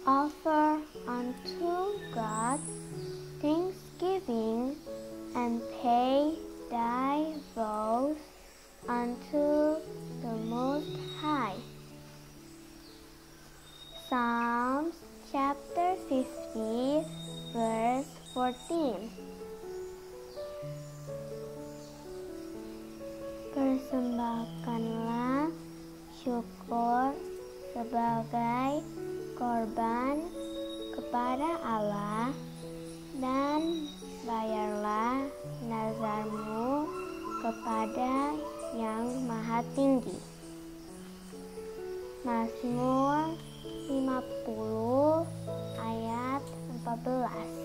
Offer unto God thanksgiving, and pay thy vows unto the Most High. Psalms chapter 50 verse 14. Persembahkanlah syukur sebagai korban kepada Allah, dan bayarlah nazarmu kepada Yang Maha Tinggi. Mazmur 50 ayat 14.